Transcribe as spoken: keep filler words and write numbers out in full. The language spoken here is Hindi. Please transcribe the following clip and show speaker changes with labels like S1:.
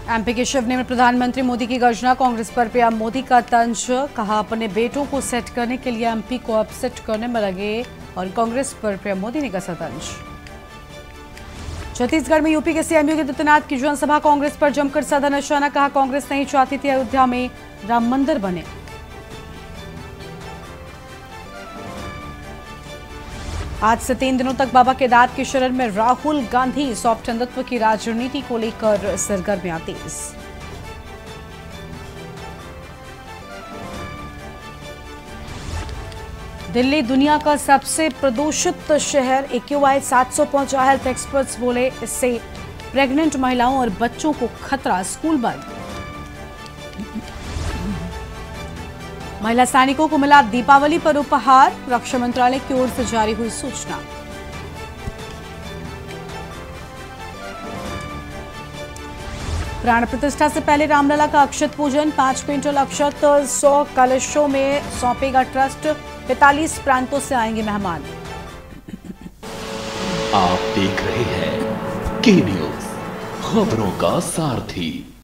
S1: एमपी के शिवनी में प्रधानमंत्री मोदी की गर्जना, कांग्रेस पर पीएम मोदी का तंज। कहा अपने बेटों को सेट करने के लिए एमपी को अपसेट करने में लगे और कांग्रेस पर पीएम मोदी ने कसा तंज। छत्तीसगढ़ में यूपी के सीएम योगी आदित्यनाथ की जनसभा, कांग्रेस पर जमकर साधा निशाना। कहा कांग्रेस नहीं चाहती थी अयोध्या में राम मंदिर बने। आज से तीन दिनों तक बाबा केदार के शरण में राहुल गांधी, सॉफ्ट हिंदुत्व की राजनीति को लेकर सरगर्मियां तेज। दिल्ली दुनिया का सबसे प्रदूषित शहर, एक्यूआई सात सौ पहुंचा। हेल्थ एक्सपर्ट्स बोले इससे प्रेग्नेंट महिलाओं और बच्चों को खतरा। स्कूल बंद। महिला सैनिकों को मिला दीपावली पर उपहार, रक्षा मंत्रालय की ओर से जारी हुई सूचना। प्राण प्रतिष्ठा से पहले रामलला का अक्षत पूजन, पांच क्विंटल अक्षत सौ कलशों में सौंपेगा ट्रस्ट। पैंतालीस प्रांतों से आएंगे मेहमान।
S2: आप देख रहे हैं के न्यूज, खबरों का सारथी।